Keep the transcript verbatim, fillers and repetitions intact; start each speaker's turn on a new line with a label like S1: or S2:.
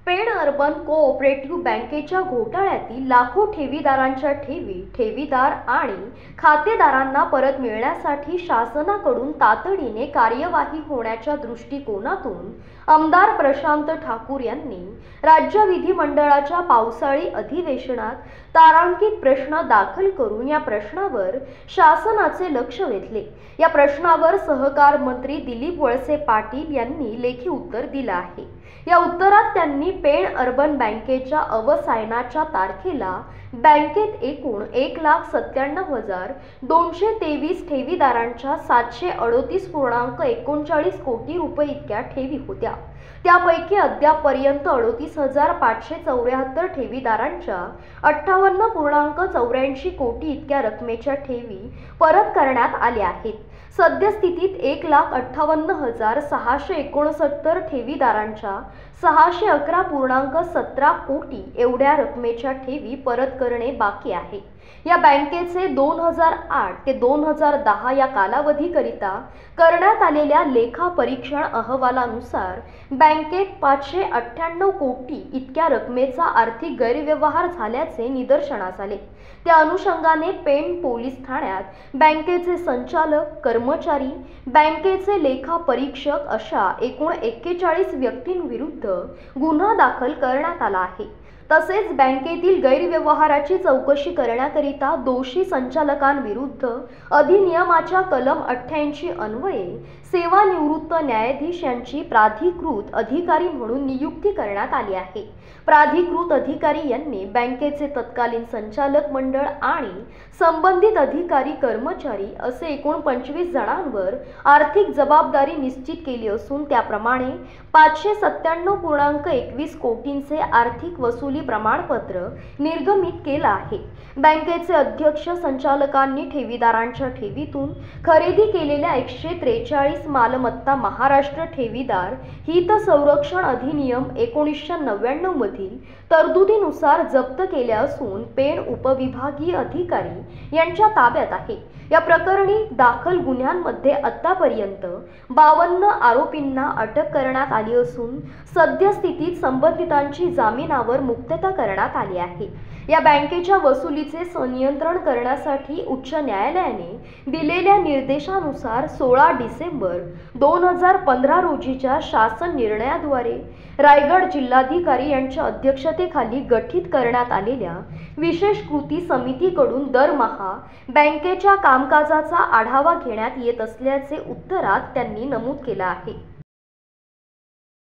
S1: Pen urban cooperative बँकेच्या घोटाळ्यातील लाखो ठेवीदारांच्या ठेवी ठेवीदार आणि खातेदारांना परत मिळण्यासाठी शासनाकडून तातडीने कार्यवाही होण्याच्या दृष्टिकोनातून आमदार प्रशांत ठाकूर यांनी राज्य विधिमंडळाच्या पावसाळी अधिवेशनात तारांकित प्रश्न दाखल करून या प्रश्नावर शासनाचे लक्ष वेधले। या प्रश्नावर सहकार मंत्री दिलीप वळसे पाटील यांनी लेखी उत्तर दिलं आहे। या उत्तरात त्यांनी पेण अर्बन बँकेच्या अवसायनाच्या तारखेला बँकेत एकूण एक लाख सत्त्याण्णव हजार दोनशे तेवीस ठेवीदारांच्या सातशे अडोतीस पूर्णांक एकोणचाळीस कोटी रुपये इतक्या ठेवी होत्या। त्यापैकी अद्यापपर्यंत अडोतीस हजार पाचशे चौऱ्याहत्तर ठेवीदारांच्या अठ्ठावन्न पूर्णांक चौऱ्याऐंशी कोटी इतक्या रकमेच्या ठेवी परत करण्यात आल्या आहेत। सद्यस्थितीत एक लाख अठ्ठावन्न हजार सहाशे एकोणसत्तर ठेवीदारांच्या सहाशे अकरा पूर्णांक सतरा कोटी एवढ्या रकमेच्या ठेवी परत करणे बाकी आहे। या बँकेचे दोन हजार आठ ते दोन हजार दहा या कालावधीकरिता करण्यात आलेल्या लेखा परीक्षण अहवालानुसार बँकेत पाचशे अठ्ठ्याण्णव कोटी इतक्या रकमेचा आर्थिक गैरव्यवहार झाल्याचे निदर्शनास आले। त्या अनुषंगाने पेण पोलीस ठाण्यात बँकेचे संचालक, कर्मचारी, बँकेचे लेखा परीक्षक अशा एकूण एक्केचाळीस व्यक्तींविरुद्ध गुन्हा दाखल करण्यात आला आहे। तसेच बँकेतील गैरव्यवहाराची चौकशी करण्याकरिता दोषी संचालकांविरुद्ध अधिनियमाच्या कलम अठ्ठ्याऐंशी अन्वये सेवानिवृत्त न्यायाधीश यांची प्राधिकृत अधिकारी म्हणून नियुक्ती करण्यात आली आहे। प्राधिकृत अधिकारी यांनी बँकेचे तत्कालीन संचालक मंडळ आणि संबंधित अधिकारी, कर्मचारी असे एकूण पंचवीस जणांवर आर्थिक जबाबदारी निश्चित केली असून त्याप्रमाणे पाचशे सत्त्याण्णव पूर्णांक एकवीस कोटींचे आर्थिक वसुली प्रमाणपत्र निर्गमित केलं आहे। बँकेचे अध्यक्ष संचालकांनी ठेवीदारांच्या ठेवीतून खरेदी केलेल्या एकशे त्रेचाळीस मालमत्ता महाराष्ट्र ठेवीदार हित संरक्षण अधिनियम एकोणीसशे नव्याण्णव मधील तरतुदीनुसार जप्त केल्या असून पेण उपविभागीय अधिकारी यांच्या ताब्यात आहे। या प्रकरणी दाखल गुन्ह्यांमध्ये आतापर्यंत बावन्न आरोपींना अटक करण्यात आली असून सद्यस्थितीत संबंधितांची जामिनावर मुक्तता करण्यात आली आहे। या बँकेच्या वसुलीचे संनियंत्रण करण्यासाठी उच्च न्यायालयाने दिलेल्या निर्देशानुसार सोळा डिसेंबर दोन हजार पंधरा रोजीच्या शासन निर्णयाद्वारे रायगड जिल्हाधिकारी यांच्या अध्यक्षतेखाली गठीत करण्यात आलेल्या विशेष कृती समितीकडून दरमहा बँकेच्या कामकाजाचा आढावा घेण्यात येत असल्याचे उत्तरात त्यांनी नमूद केले आहे।